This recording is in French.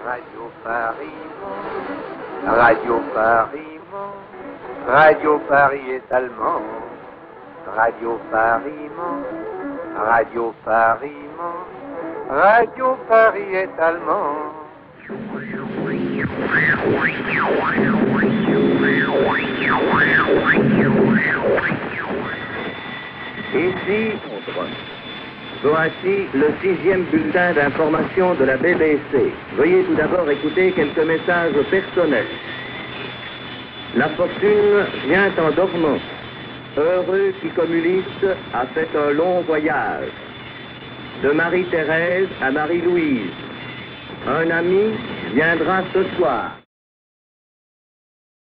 Radio Paris, Radio Paris, Radio Paris est allemand. Radio Paris, Radio Paris, Radio Paris est allemand. Ici, voici le 6e bulletin d'information de la BBC. Veuillez tout d'abord écouter quelques messages personnels. La fortune vient en dormant. Heureux qui communiste a fait un long voyage. De Marie-Thérèse à Marie-Louise. Un ami viendra ce soir.